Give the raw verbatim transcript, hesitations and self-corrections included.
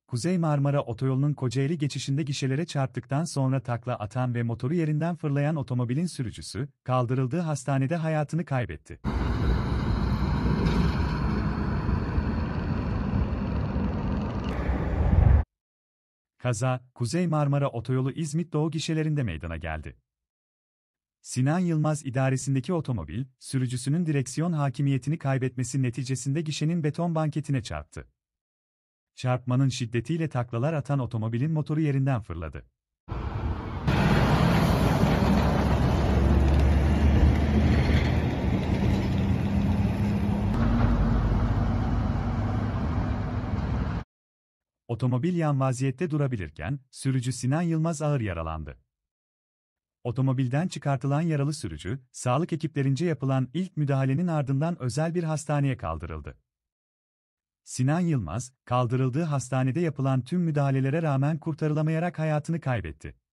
Kuzey Marmara Otoyolu'nun Kocaeli geçişinde gişelere çarptıktan sonra takla atan ve motoru yerinden fırlayan otomobilin sürücüsü, kaldırıldığı hastanede hayatını kaybetti. Kaza, Kuzey Marmara Otoyolu İzmit Doğu gişelerinde meydana geldi. Sinan Yılmaz idaresindeki otomobil, sürücüsünün direksiyon hakimiyetini kaybetmesi neticesinde gişenin beton banketine çarptı. Çarpmanın şiddetiyle taklalar atan otomobilin motoru yerinden fırladı. Otomobil yan vaziyette durabilirken, sürücü Sinan Yılmaz ağır yaralandı. Otomobilden çıkartılan yaralı sürücü, sağlık ekiplerince yapılan ilk müdahalenin ardından özel bir hastaneye kaldırıldı. Sinan Yılmaz, kaldırıldığı hastanede yapılan tüm müdahalelere rağmen kurtarılamayarak hayatını kaybetti.